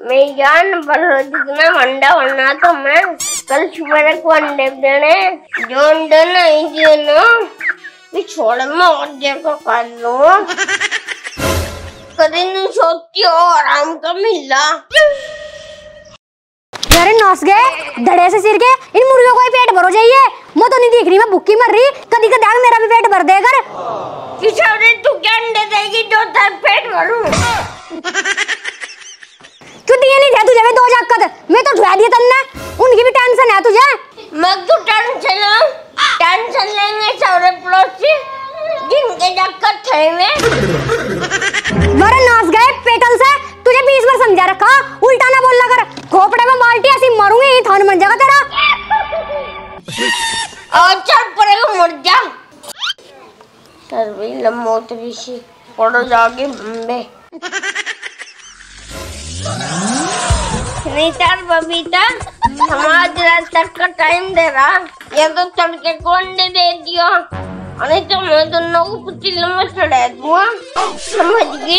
मेरी जान जितना अंडा बनना तो मैं कल सुबह को अंडे देने जो अंडे नहीं दिए ना मैं छोड़ में और जगह कर लो कभी नहीं सोचती हो आराम का मिला यार नौस गए धड़े से सिर के इन मुर्गियों को ही पेट भरो जाइए मैं तो नहीं देख रही मैं भूखी मर रही कभी कभी मेरा भी पेट भर देगा तू क्या अंडे देगी जो तेरा पेट भरूं छुट्टी नहीं दे तुझे दो जाकत मैं तो ढुआ दिया तन्ने उनकी भी टेंशन है तुझे मैं तो टेंशन लेंगे सारे पड़ोसी जिनके जाकत थे में मरे नाच गए पेटल से तुझे 20 बार समझा रखा उल्टा ना बोलना कर खोपड़े में बाल्टी ऐसी मारूंगी ये थान बन जाएगा तेरा और चल पड़ेगा मर जा सर्वी लम्बोत ऋषि पड़ो जाके बम्बे सुनीता बबीता हमारा तक का टाइम दे रहा या तो तड़के को अंडे दे दियो अरे तो मैं दोनों को पतीले में चढ़ा दूंगा समझ गई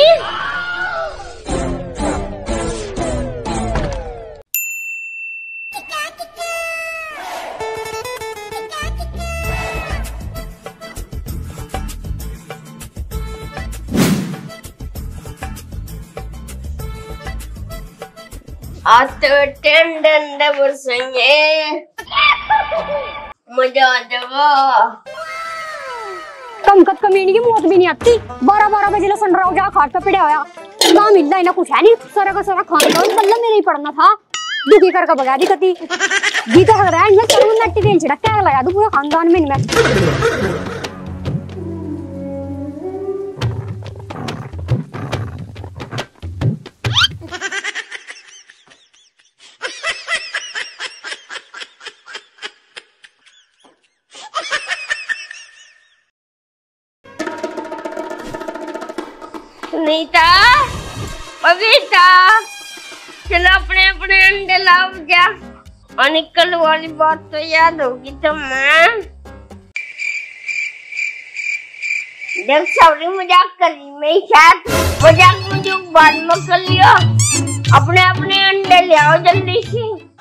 आज तो अंडे बरसेंगे मजा आ जाएगा कम कमीनी की मौत भी नहीं आती 12-12 बजे लो सन रहा हो जा खाट पे पड़े होया ना मिलना इना कुछ है नहीं सारा का सारा खाना तो बल्ला मेरे ही पड़ना था दुखी करके भगा दी कती जी तो हग रहा है मैं सरू नट्टी तेल छिड़क के लगा दूं पूरा खानदान में मैं सुनीता बबीता चलो अपने अपने अंडे लाओ जा और निकल वाली बात तो याद होगी तो मैं देख सारी मजाक कर रही मैं शायद मजाक मुझे बाद में कर लियो अपने अपने अंडे ले आओ जल्दी से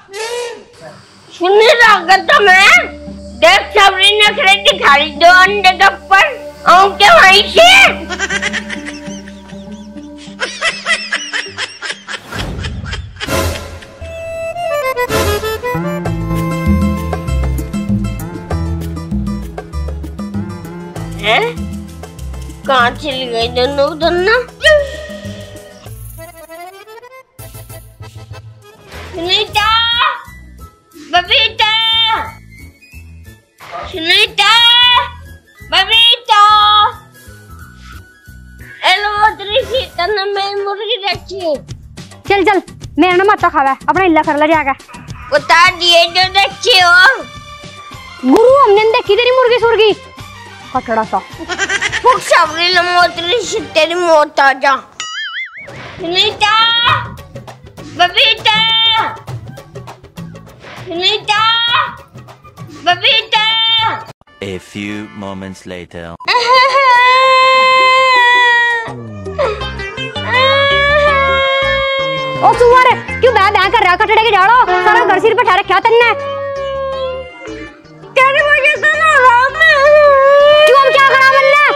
सुनी रहा तो मैं देख सारी नखरे दिखा रही 2 अंडे के ऊपर और क्या वहीं से कहाँ चली गई दोनों सुनीता बबीता सुनीता बबीता मैं मुर्गी रखी चल चल मेरा ना माता खावा अपना इल्ला कर ला जाएगा बता दिए जो रखी हो गुरु हमने देखी तेरी मुर्गी सुर्गी कटड़ा सा फुक सावरी लमोतरी तेरी मौत आ जा Sunita Babita Sunita Babita A few moments later ओ सुवर क्यों बैं कर रहा कटड़े के झाड़ो सारा घर सिर पे ठा रखा तन्ने तेरी वजह से ना राम क्यों हम क्या करा मन्ने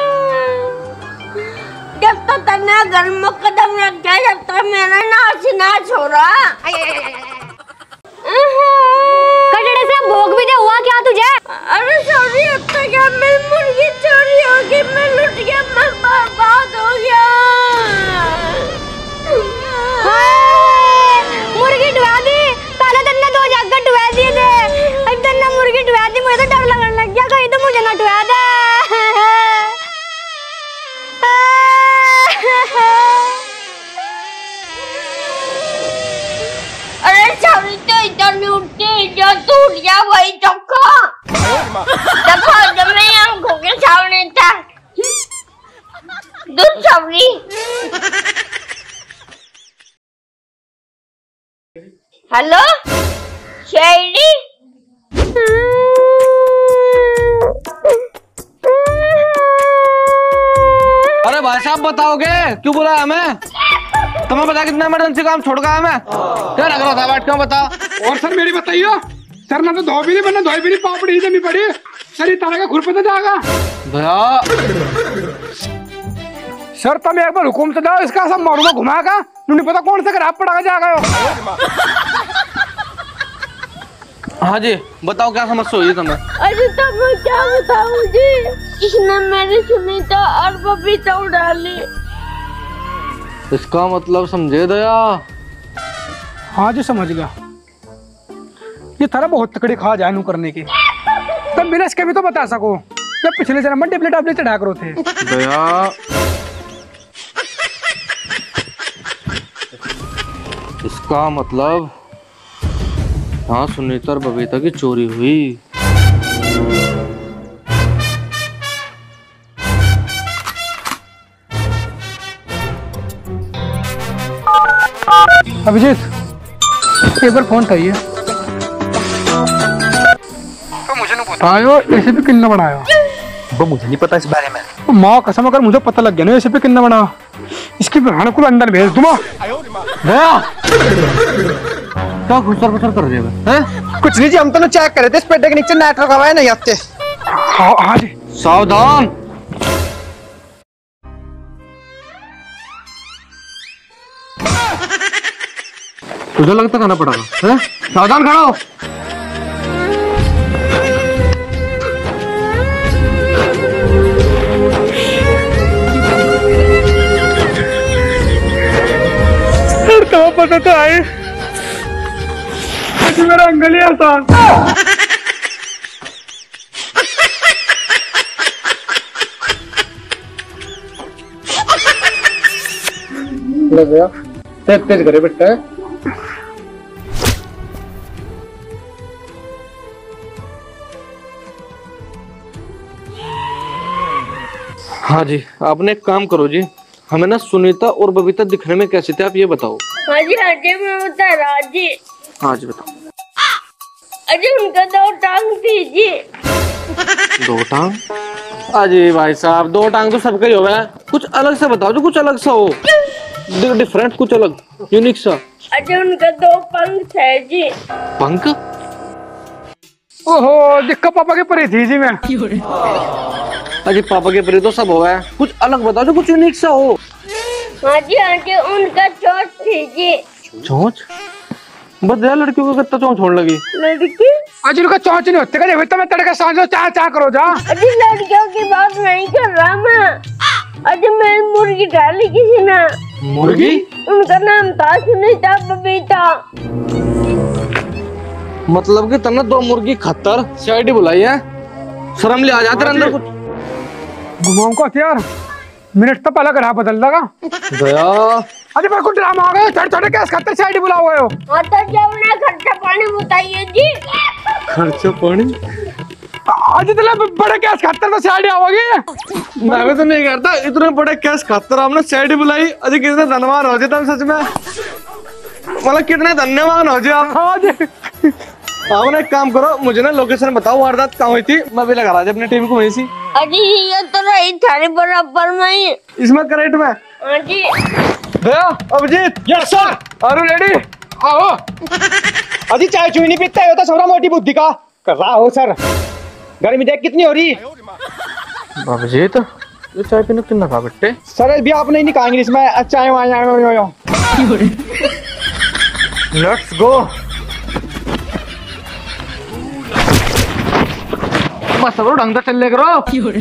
जब तो तन्ने घर में कदम रख गया जब तक मेरा नाच हो रहा कटड़े से भोग भी दे हुआ क्या तुझे अरे सॉरी अब तक क्या मेरी मुर्गी चोरी हो गई मैं लुट गया मैं बर्बाद हो गया मुर्गी डुबा दी पहले तन्ने 2 जाकर डुबा दिए थे अब तन्ने मुर्गी डुबा दी मुझे तो डर लगने लग गया कहीं तो मुझे ना डुबा दे अरे सॉरी तो इधर नहीं उठती जो टूट गया वही चक्का देखो जब मैं आंखों के सामने था दूध सॉरी हेलो शेरी अरे भाई साहब बताओगे क्यों बुलाया हमें तुम्हें पता कितना इमरजेंसी काम छोड़ गया मैं, क्या लग रहा था बैठ के बता। और सर मेरी बताइए सर, ना तो धो भी नहीं बनना, धोई भी नहीं, पापड़ी जमी पड़ी सर, तरह का खुर पता जाएगा भैया। सर तुम एक बार हुकुम तो दो, इसका सब मारूंगा घुमाएगा, नहीं पता कौन सा खराब पड़ा जाएगा। हाँ जी बताओ क्या समस्या हुई तुम्हें? अरे तब मैं क्या बताऊं जी, इसने मेरी सुनीता और बबीता उड़ा ली। इसका मतलब समझे दया? हाँ जी समझ गया, ये थारा बहुत तकड़ी खा जाए नू करने की, तब बिना इसके भी तो बता सको जब पिछले जन्म में डिप्ले डाबले चढ़ा करो थे। दया इसका मतलब हाँ सुनीता और बबीता की चोरी हुई। अभिजीत एक बार फोन चाहिए तो मुझे नहीं बतायो ऐसे भी किन्ना बनाया, वो मुझे नहीं पता इस बारे में। तो माँ कसम अगर मुझे पता लग गया ना ऐसे भी किन्ना बना, इसकी बहन को अंदर भेज दूंगा। क्या घुसर घुसर कर दिया हैं? कुछ नहीं जी, हम तो चेक करे थे इस पे टेक्निक से नेटवर्क हवा है नहीं आते। हाँ जी सावधान। तुझे लगता खाना पड़ेगा हैं? सावधान खड़ा हो। तो पता तो आई मेरा अंगल ही आसान। लग गया तेज तेज करे बेटा। हाँ जी आपने एक काम करो जी, हमें ना सुनीता और बबीता दिखने में कैसे थे आप ये बताओ। हाँ जी मैं बता रहा जी। हाँ जी बताओ। अजय उनका 2 टांग थी जी। 2 टांग? अजी भाई साहब 2 टांग तो सबका ही हो है, कुछ अलग से बताओ जो कुछ अलग सा हो, डिफरेंट कुछ अलग यूनिक सा। अजय उनका 2 पंख है जी। पंख? ओहो दिक्कत पापा के परी थी जी मैं। अजी पापा के परी तो सब हो है, कुछ अलग बताओ जो कुछ यूनिक सा हो। हाँ जी उनका चोट थी जी। चोंच? बस यार लड़कियों को कितना चोंच छोड़ लगी। लड़की? अजी उनका चौंच नहीं होते क्या, तो मैं तड़का सांझो चाह चाह करो जा। अजी लड़कियों की बात नहीं कर रहा मैं, अजी मैं मुर्गी डाली किसी ने। मुर्गी? उनका नाम था सुनीता बबीता। मतलब कि तुमने 2 मुर्गी खतर सीआईडी बुलाई है, शर्म ले आ जाते अंदर कुछ। घुमाऊं को हथियार मिनट तो पहला ग्रह बदल लगा दया। अरे मेरे को ड्रामा आ गया, छोटे छोटे केस खतर साइड बुला हुए हो। हाँ तो जब ना खर्चा पानी बताइए जी। खर्चा पानी? आज तो बड़े केस खतर तो साइड आओगे। मैं तो नहीं करता, इतने बड़े केस खतर आपने साइड बुलाई। अजी कितने धनवान हो जाए सच में, मतलब कितने धन्यवाद हो जाए आप। हाँ जी आपने एक काम करो, मुझे ना लोकेशन बताओ वारदात कहाँ हुई थी, मैं भी लगा रहा अपनी टीम को वहीं से। अजी ये तो रही थारी बराबर में ही। इसमें करेक्ट में। हाँ जी भैया अभिजीत। Yes sir. अरे रेडी आओ। अजी चाय चुई नहीं पीता है, छोरा मोटी बुद्धि का कर रहा हो सर। गर्मी देख कितनी हो रही। अभिजीत ये चाय पीने कितना था बेटे? सर अभी आप नहीं निकालेंगे इसमें चाय वाय। Let's go. बस सब ढंग से चल करो।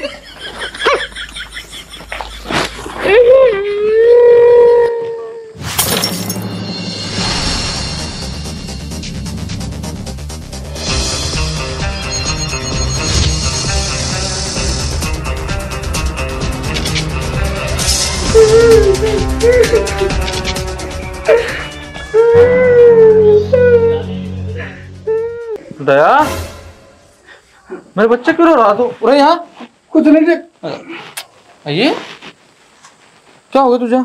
दया मेरे बच्चे क्यों रो रहा तू? अरे यहाँ कुछ नहीं जी। ये क्या हो गया तुझे?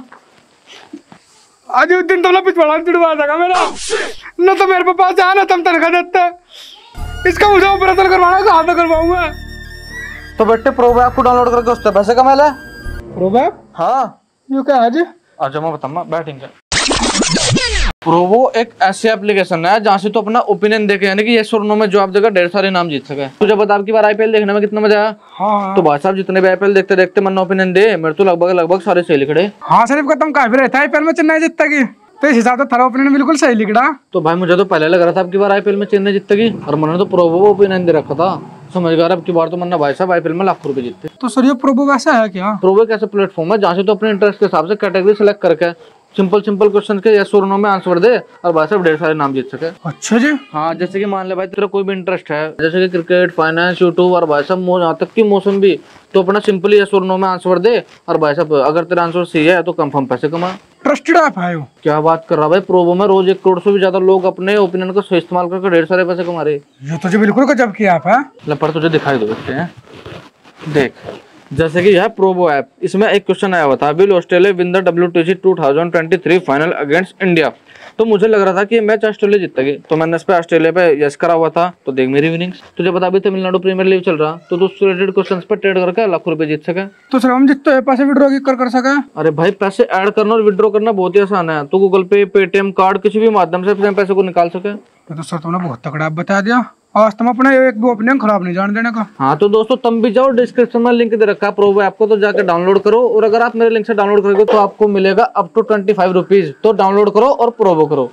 आज उस दिन तुमने पिछवाड़ा चिड़वा सका मेरा, न तो मेरे पास जा ना तुम तनख्वाह देते। इसका मुझे ऑपरेशन करवाना, कहाँ पे करवाऊंगा? तो बेटे प्रोब ऐप को डाउनलोड करके उससे पैसे कमा ले। Probe app? हाँ यू क्या है जी? अच्छा मैं बताऊंगा बैटिंग का। प्रोवो एक ऐसी एप्लीकेशन है जहाँ से तो अपना ओपिनियन देके यानी कि यस और नो में जवाब देकर ढेर सारे नाम जीत सके। तुझे बता अब की बार आईपीएल देखने में कितना मजा आया? हाँ तो भाई साहब जितने भी आईपीएल देखते देखते मन ओपिनियन दे, मेरे तो लगभग सारे सही लिख रहे। हाँ शरीफ का तुम काफी रहता है आईपीएल में चेन्नई जीतेगी, तो इस हिसाब से थारा ओपिनियन बिल्कुल सही लिख रहा। तो भाई मुझे तो पहले लग रहा था अब की बार आईपीएल में चेन्नई जीतेगी, और मैंने तो प्रोवो ओपिनियन दे रखा था। समझ गया अब की बार तो मन्ना भाई साहब आईपीएल में लाखों रुपए जीतते। तो सर ये प्रोबो वैसा है क्या? प्रोवो एक ऐसा प्लेटफॉर्म है जहाँ से तो अपने इंटरेस्ट के हिसाब से कैटेगरी सेलेक्ट करके सिंपल क्वेश्चन के यस और नो में आंसर दे और भाई साहब ढेर सारे नाम जीत सके। अच्छा जी। हाँ जैसे कि मान ले भाई तेरा कोई भी इंटरेस्ट है, जैसे कि क्रिकेट, फाइनेंस, यूट्यूब और भाई साहब यहाँ तक कि मौसम भी, तो अपना सिंपली यस और नो में आंसर दे और भाई साहब अगर तेरा आंसर सही है तो कंफर्म पैसे कमा। ट्रस्टेड ऐप है वो। क्या बात कर रहा भाई, प्रोवो में रोज 1 करोड़ से भी ज्यादा लोग अपने ओपिनियन का सही इस्तेमाल करके ढेर सारे पैसे कमा रहे। ये तो जो बिल्कुल गजब की ऐप है। पर तुझे दिखाई दो सकते हैं, देख जैसे कि यह प्रोवो ऐप, इसमें एक क्वेश्चन आया हुआ था, will Australia win the WTC 2023 final against India. तो मुझे लग रहा था कि मैच ऑस्ट्रेलिया जीतेगी, तो मैंने इस पे ऑस्ट्रेलिया पे यस करा हुआ था। तो देख मेरी विनिंग्स, तुझे पता अभी तमिलनाडु प्रीमियर लीग चल रहा, तो उससे रिलेटेड क्वेश्चंस पे ट्रेड करके लाखों रुपए जीत सके। तो सर हम जितने पैसे विड्रॉ कर सके। अरे भाई पैसे ऐड करना और विड्रॉ करना बहुत ही आसान है, तो गूगल पे, पेटीएम कार्ड किसी भी माध्यम से अपने पैसे को निकाल सके। तो सर तुमने बहुत तगड़ा ऐप बता दिया, आज तुम अपने एक दो ओपिनियन खराब नहीं जान देने का। हाँ तो दोस्तों तुम भी जाओ, डिस्क्रिप्शन में लिंक दे रखा है प्रोवो ऐप को, तो जाकर डाउनलोड करो। और अगर आप मेरे लिंक से डाउनलोड करोगे तो आपको मिलेगा अप टू 25 रुपीज। तो डाउनलोड करो और प्रोवो करो।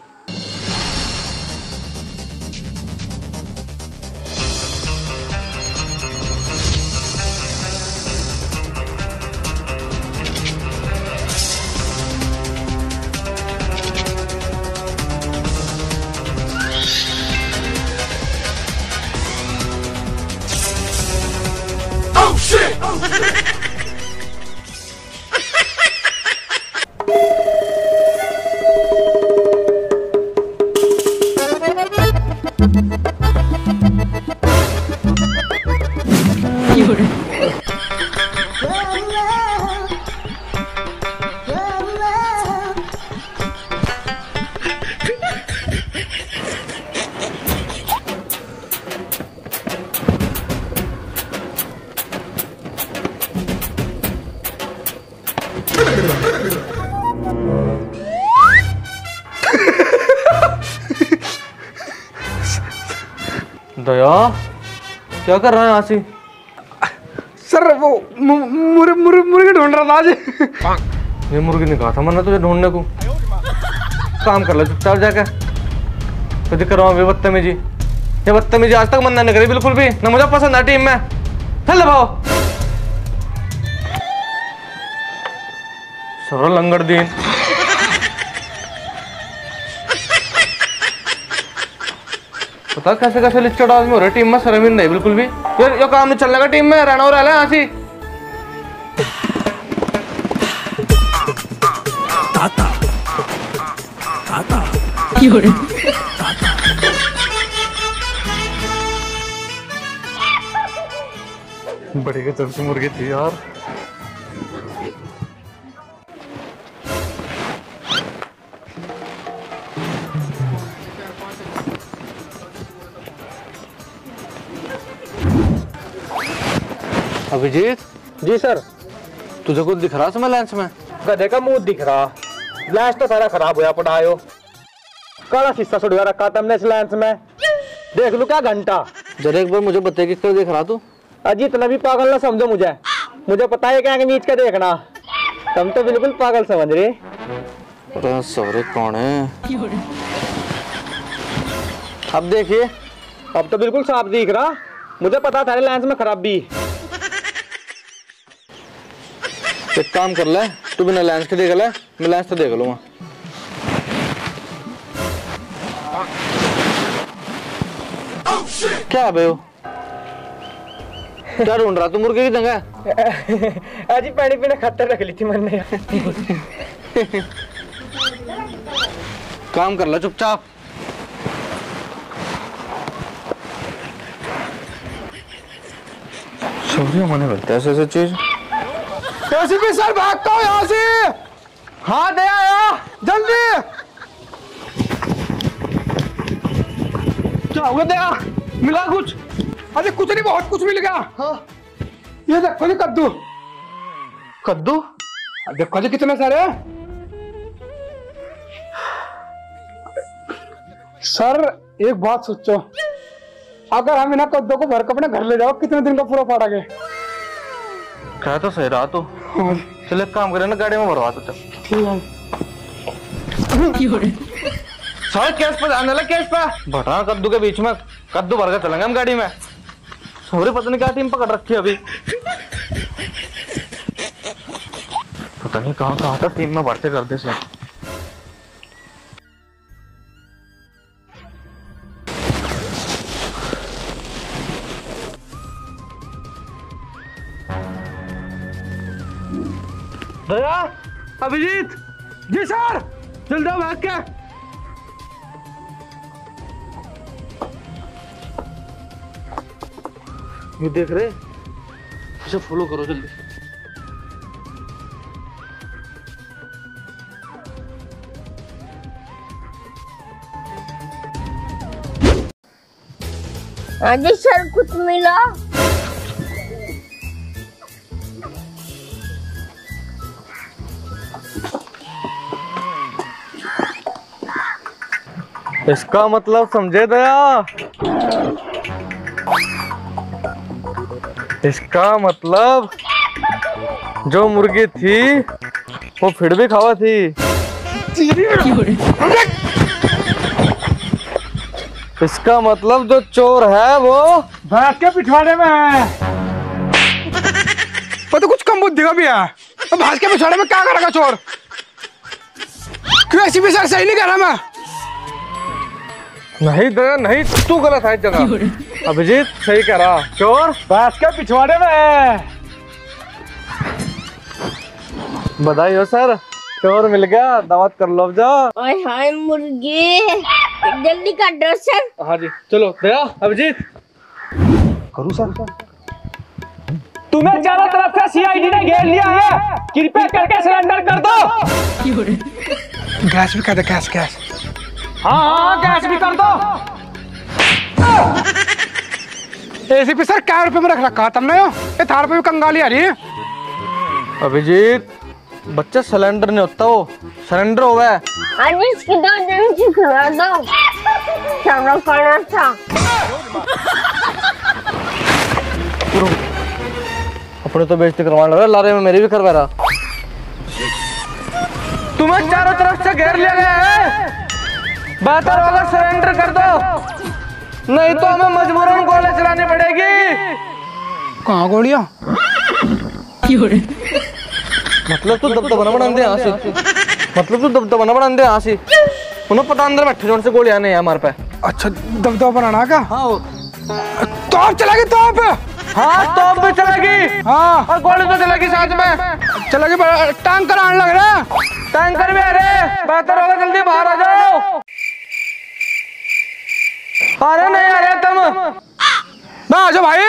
दया क्या कर रहा है आसी? सर वो मुर्गी ढूंढ रहा था आज। ये मुर्गी नहीं कहा था मैंने तुझे ढूंढने को। काम कर लो चुपचाप जाके, तुझे कर रहा हूँ बदतमीजी। ये बदतमीजी आज तक मन्ना नहीं करी बिल्कुल भी, ना मुझे पसंद है टीम में। चल भाओ सर लंगड़ दीन। पता कैसे कैसे लिस्टेड आदमी हो रहे टीम में, शर्म नहीं बिल्कुल भी। ये काम नहीं चलने का टीम में, रहना हो रहा है आसी। बड़ी गजब की मुर्गी थी यार। अभिजीत जी सर। तुझे कुछ दिख रहा समय लेंस में? गधे का मुंह दिख रहा, लेंस तो सारा खराब होया पड़ा आयो। काला शीशा सुड़वा रखा तुमने इस लेंस में, देख लो क्या घंटा। जरा एक बार मुझे बता किस तरह देख रहा तू? अजी इतना भी पागल ना समझो मुझे पता है क्या नीच का देखना, तुम तो बिल्कुल पागल समझ रहे। अरे सौरे कौन है? अब देखिए, अब तो बिल्कुल साफ दिख रहा, मुझे पता था लेंस में खराबी। एक काम कर ले, तू बिना लेंस के देख ले, मैं लेंस तो देख लूंगा। क्या बे क्या ढूंढ रहा तू? मुर्गे की जगह अजी पानी पीने खातर रख ली थी मैंने। काम कर ले चुपचाप। सॉरी मैंने बोलता है ऐसे चीज। कैसे भी सर भागता हूँ यहाँ से। हाँ दे आया जल्दी। क्या हुआ दया? मिला कुछ? अरे कुछ नहीं, बहुत कुछ मिल गया। हाँ ये देखो जी कद्दू। कद्दू? देखो जी कितने सारे। सर एक बात सोचो, अगर हम इन्हें कद्दू को भर के अपने घर ले जाओ कितने दिन का पूरा फाड़ा के? क्या तो सही रहा तो। चल एक काम करे ना, गाड़ी में भरवा तो चल। सारे केस पे जाने लगे, केस पे भटा कद्दू के बीच में कद्दू भर के चलेंगे हम गाड़ी में। सौरी पता नहीं क्या टीम पकड़ रखी है अभी, पता नहीं कहाँ कहाँ तक टीम में भरते करते से। दया, अभिजीत जी सर। जल्दी आओ भाग के। ये देख रहे, इसे फॉलो करो जल्दी। अजी सर कुछ मिला? इसका मतलब समझे दया, इसका मतलब जो मुर्गी थी वो फिर भी खावा थी। इसका मतलब जो चोर है वो भाग के पिछवाड़े में है। तो कुछ कम बुद्धि का भी है, तो भाग के पिछवाड़े में क्या करेगा चोर? क्यों ऐसी भी सर सही नहीं कह रहा मैं? नहीं दया नहीं, तू गलत है इस जगह। अभिजीत सही कह रहा, चोर भाग के पिछवाड़े में है। बधाई हो सर, चोर मिल गया, दावत कर लो अब जाओ। ओए हाय मुर्गी, जल्दी कर दो सर। हाँ जी चलो दया, अभिजीत करूँ सर? तुम्हें चारों तरफ से सीआईडी ने घेर लिया है, कृपया करके सरेंडर कर दो। गैस भी कर दो, गैस गैस। हाँ गैस भी कर दो। एसीपी सर क्या रुपए में रख रखा तुमने? ये थार पे भी कंगाली आ रही है। अभिजीत बच्चा सिलेंडर नहीं होता, वो सरेंडर हुआ है। अजी इसकी 2 दिन सिखला दो, चलो करना था। अपने तो बेइज्जती करवाने लगा, लारे में मेरी भी करवा रहा। तुम्हें चारों तरफ से घेर लिया गया है, बेहतर होगा सरेंडर कर दो, नहीं तो हमें मजबूरन गोली चलानी पड़ेगी। कहाँ गोलियां? मतलब तू दबदबा बना दे यहाँ से, मतलब तू दबदबा बना दे यहाँ से। उन्हें पता अंदर बैठे जोन से गोली आने हैं हमारे पे। अच्छा दबदबा बनाना का? हाँ तोप चलेगी तोप? हाँ तोप भी चलेगी, हाँ और गोली तो चलेगी साथ में। चलेगी। टैंकर आने लग रहा है। टैंकर भी आ रहे, बेहतर होगा जल्दी बाहर आ जाओ। अरे नहीं आ रहे तुम? आ जाओ भाई,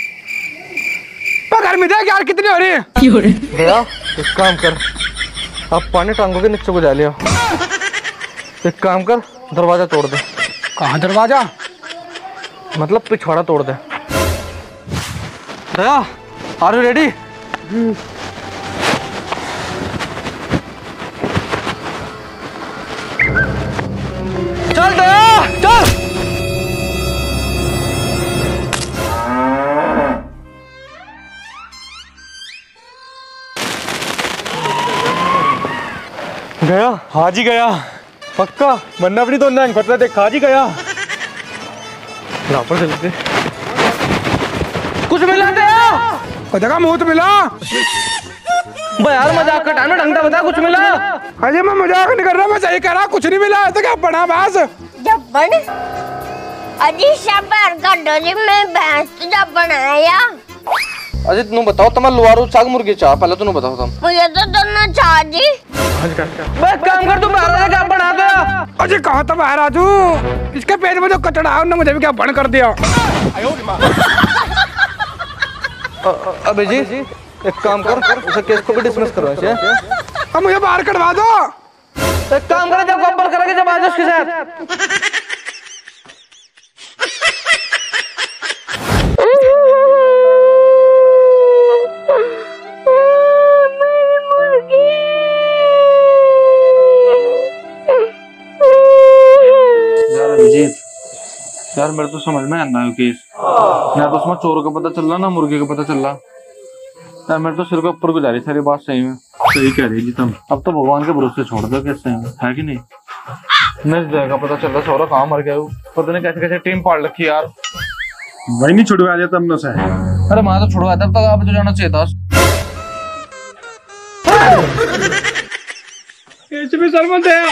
घर में देख यार कितनी हो रही है। भैया एक काम कर, अब पानी टांगों के नीचे को जा लिया। एक काम कर, दरवाजा तोड़ दे। कहाँ दरवाजा? मतलब पिछवाड़ा तोड़ दे। Daya are you ready? चल दया चल। गया? हाजी गया पक्का, वरना अपनी तो नंग पतला देख हाजी गया। पर चलते कुछ मिला दे, देखा मुंह तो मिला। यार मजाक का टाइम, ढंग से बता कुछ मिला। अजय मैं मजाक नहीं कर रहा, मैं सही कह रहा, कुछ नहीं मिला। तो क्या बना बस जब्बन अजी शबर का डोरी में भैंस तो जब्बन है या? अजय तुम बताओ, तुम लुआरू चाग मुर्गी चाह, पहले तुम बताओ। तुम मुझे तो दोनों चाह जी। बस काम कर, तुम बाहर क्या बना दिया? अजय कहा था बाहर आजू, इसके पेट में जो कचड़ा है उन्होंने मुझे भी क्या बन कर दिया। अबे जी एक काम कर, उसे केस को भी डिसमिस करो ऐसे। अब मुझे बाहर कटवा दो। एक काम करे, जब कंपल करेंगे जब आज उसके साथ। अभिजीत यार मेरे तो समझ में आना है केस, ना तो उसमें चोर का पता चल रहा ना मुर्गे का पता चल रहा यार। मेरे तो सिर के ऊपर गुजारी सारी बात सही में। सही कह रही जी तुम। अब तो भगवान के भरोसे छोड़ दो कैसे है कि नहीं। नहीं जाएगा पता चल रहा सौरा कहाँ मर गया, पता नहीं कैसे कैसे टीम पाड़ रखी यार। वही नहीं छुड़वा दिया तुमने उसे। अरे मैं तो छुड़वाया तब तक आप तो जाना चाहिए था। एसीपी सर मत है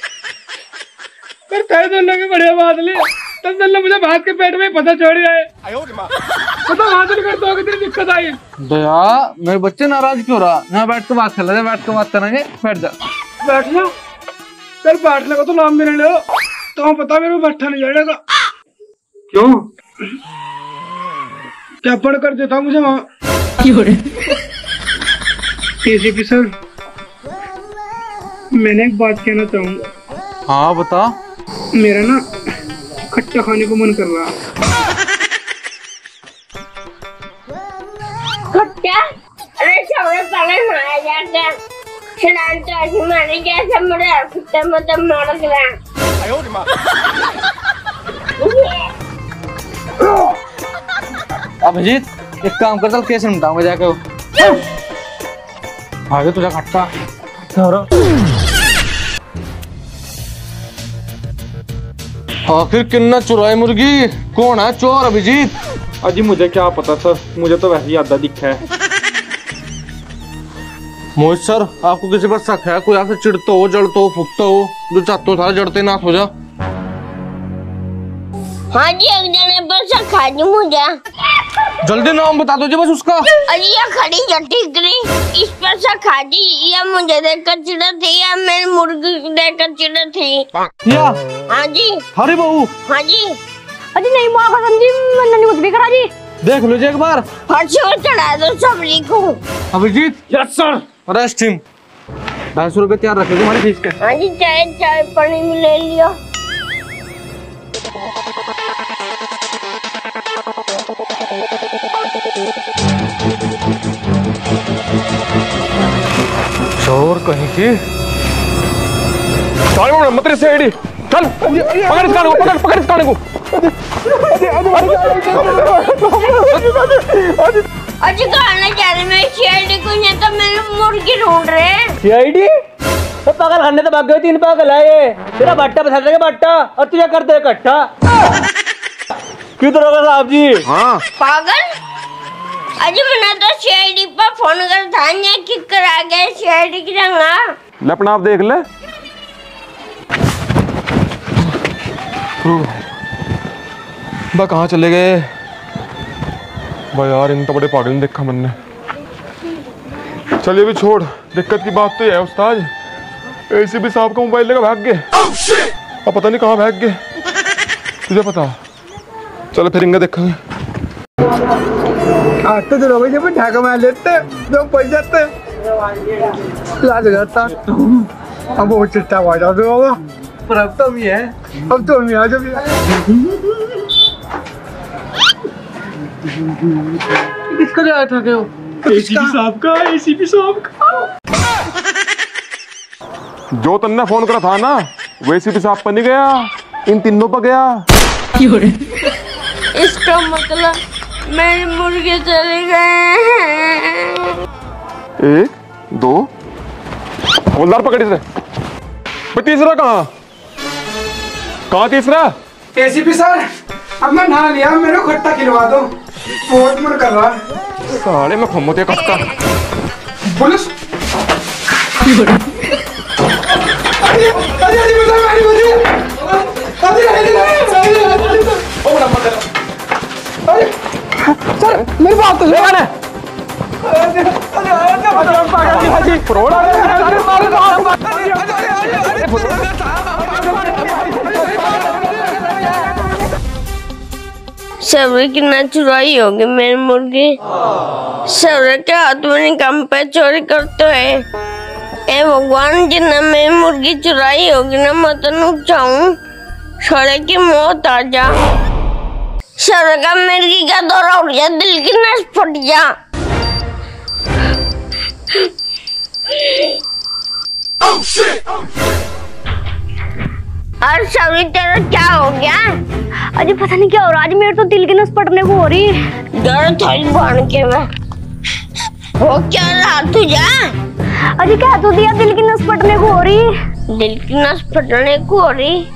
पर तेरे दोनों की बढ़िया बात ले। तब दोनों मुझे भात के पेट में पता चढ़ जाए। पता हासिल करते हो कितनी दिक्कत आई। दया मेरे बच्चे नाराज क्यों रहा। यहाँ बैठ के बात कर ले, बैठ के बात करेंगे। बैठ जा। बैठ जा। फिर बैठने का तो नाम भी नहीं लो तो पता मेरे को बैठा नहीं जाएगा। क्यों क्या पढ़ कर देता मुझे वहाँ। एसीपी सर मैंने एक बात कहना चाहूंगा। हाँ बता। मेरा ना खट्टा खाने को मन कर रहा। खट्टा? अरे सबसे पहले नहाया जाता स्नान तो ऐसे मारे जैसे मेरे खट्टा मतलब मार गया। अभिजीत एक काम कर चल केस निपटाऊंगा जाके। आगे तुझा खट्टा आखिर किन्ना चुराई मुर्गी कौन है चोर अभिजीत। अजी मुझे क्या पता सर, मुझे तो वैसे ही आधा दिखा है। मोहित सर आपको किसी पर शक है? कोई आपसे चिढ़ता हो, जड़ता हो, फूकता हो, जो चाहते हो सारा जड़ते नाथ हो जा। हाँ जी एक जने पर से खा जी मुझे। जल्दी नाम बता दो जी बस उसका। अरे ये खड़ी जटिकरी इस पर से खा जी, ये मुझे देखकर चिढ़ थी या मेरी मुर्गी देखकर चिढ़ थी। या हाँ जी। हरी बहू। हाँ जी। अजी नहीं माँ कसम जी मैंने कुछ भी करा जी। देख लो जी एक बार। फंसी में चढ़ा दो सबरी को। Abhijit. Yes sir. Arrest him. 250 रुपए तैयार रखे तुम्हारी फीस के। हाँ जी चाय पानी में ले लिया। चोर कहीं की। मत रे सेड़ी चल पकड़ इस गाने को, पकड़ इस गाने को। अजी गाना जा रहे मैं सीआईडी को नहीं तो मेरी मुर्गी ढूंढ रहे। सीआईडी तो पागल खाने तो भाग गए। 3 पागल आए तेरा भट्टा बसा देगा भट्टा और तुझे कर दे इकट्ठा। क्यों तो रोगा साहब जी। हाँ पागल अजी मैंने तो सीआईडी पर फोन कर था ये किक करा गए सीआईडी की जगह। ले अपना आप देख ले। बा कहाँ चले गए भाई यार, इन तो बड़े पागल ने देखा मैंने। चलिए भी छोड़, दिक्कत की बात तो ये है उस्ताद, एसीपी साहब का मोबाइल लेकर भाग गए। अब पता नहीं कहाँ भाग गए, तुझे पता? चलो फिर इनका देखेंगे। तो जो लोग जब ढाका मार लेते तो पड़ जाते लाज जाता। अब वो चिट्टा हुआ जाता होगा पर अब तो भी है। अब तो भी आ जब किसका जाया था क्या? एसीपी साहब का। एसीपी साहब का जो तुमने फोन करा था ना वो एसीपी साहब पर नहीं गया, इन तीनों पर गया। इसका मतलब मेरी मुर्गी चले गए हैं। 1 2 हवलदार पकड़ इसे। तीसरा कहाँ तीसरा? एसीपी सर अब मैं नहा लिया, मेरे को खट्टा खिलवा दो, बहुत मन कर रहा। साले में खम्मते कट्टा पुलिस सर मेरी बात तो सब्र कितना चुराई होगी मेरी मुर्गी। सब्र के हाथ में निकम पे चोरी करते है। ए भगवान जिन्ना मेरी मुर्गी चुराई होगी ना मैं तो नुक जाऊं, सड़े की मौत आ जा। सब्र का मुर्गी का दौरा उठ जा, दिल की नस फट जा। और सभी तेरा क्या हो गया? अजी पता नहीं क्या हो रहा, आज मेरे तो दिल की नस फटने को हो रही। डर थोड़ी बन के मैं हो क्या रहा तुझा? अजी क्या तो दिया, दिल की नस फटने को हो रही। दिल की नस फटने को हो रही।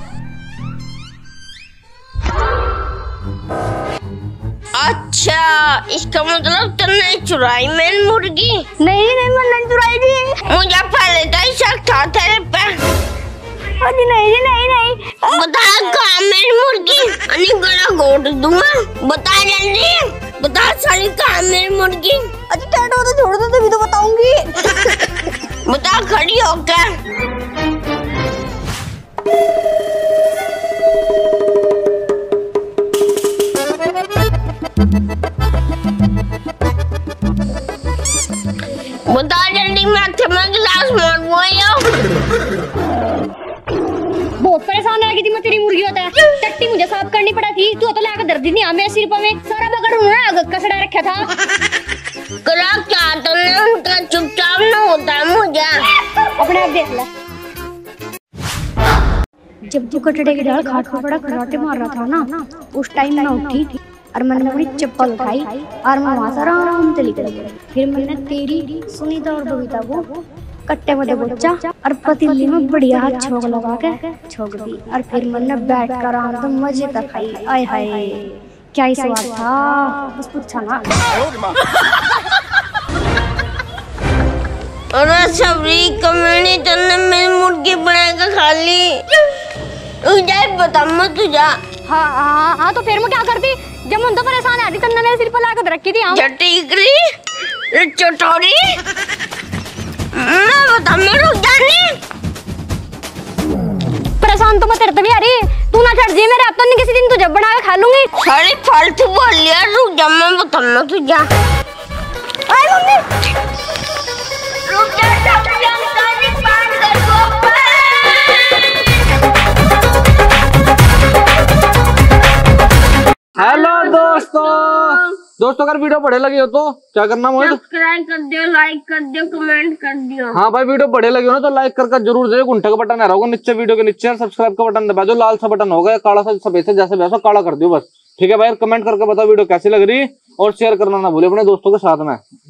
अच्छा, इसका मतलब तुमने चुराई मेरी मुर्गी? नहीं मैंने चुराई जी। मुझे पहले तो ही शक था तेरे पे। अजी नहीं। बता कहाँ मेरी मुर्गी? अनि गला घोट दूंगा। बता जल्दी, बता साली कहाँ मेरी मुर्गी? अजी टैटो तो छोड़ दो तभी तो बताऊंगी। बता खड़ी होकर। बता जल्दी, माथे में गिलास मार बहुत परेशान आ गई थी मैं तेरी मुर्गी होता है। टट्टी मुझे साफ करनी पड़ा थी, तू तो लाकर दर्द नहीं आ मेरे सिर पे में सारा बगड़ उन्होंने कसड़ा रखा था। करा क्या तुमने उनका? चुपचाप न होता है मुझे। अपने आप देख ले। जब तू कटड़े के डाल खाट को बड़ा खराटे मार रहा था ना, उस टाइम मैं उठी और मैंने अपनी चप्पल उठाई और मैं वहां से आराम से निकल गई। फिर मैंने तेरी सुनीता और बबीता को कट्टे में बच्चा और पतीली में बढ़िया हाथ छोक लगा के छोक दी और फिर मैंने बैठ कर आराम से मजे तक खाई। आय हाय क्या ही स्वाद था, बस पूछा ना। अरे सबरी कमीनी, तुमने मेरी मुर्गी बनाकर खा ली। तुझे बता मैं तुझा। हाँ तो फिर मैं क्या करती जब मैं तो परेशान आती तन्ने मेरे सिर पर लाकर रखी थी। चटीकरी चटोरी, मैं बता मैं रुक जानी। परेशान तो मैं तेरे भी आ रही, तू ना चढ़ जी मेरे अब तो किसी दिन तुझे बना के खा लूंगी। सारी फालतू बोल लिया, रुक जा मैं बता मैं तुझा। आए मम्मी रुक जा, हेलो दोस्तों अगर वीडियो बढ़िया लगी हो तो क्या करना मोहित? सब्सक्राइब कर दियो, लाइक कर दियो, कमेंट कर दियो। हाँ भाई, वीडियो बढ़िया लगी हो ना तो लाइक करके जरूर दे। घंटे का बटन आ रहा होगा नीचे वीडियो के नीचे, सब्सक्राइब का बटन दबा दो। लाल सा बटन होगा काला सा सफेद से, जैसे वैसा काला कर दियो बस। ठीक है भाई, कमेंट करके बताओ वीडियो कैसी लग रही और शेयर करना ना भूले अपने दोस्तों के साथ में।